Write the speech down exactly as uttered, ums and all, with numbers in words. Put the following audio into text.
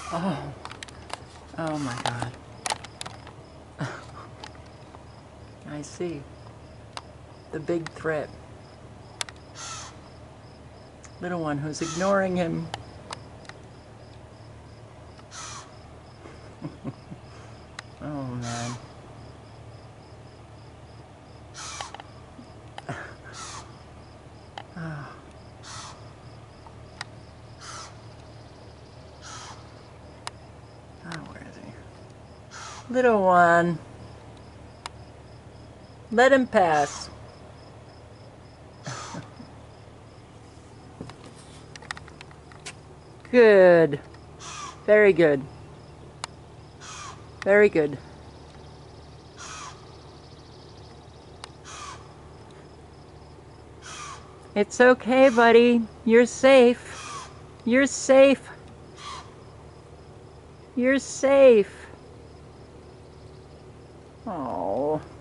Oh, oh my God. I see. The big threat. Little one who's ignoring him. Oh man. Oh. Oh, where is he? Little one. Let him pass. Good. Very good. Very good. It's okay, buddy. You're safe. You're safe. You're safe. Oh.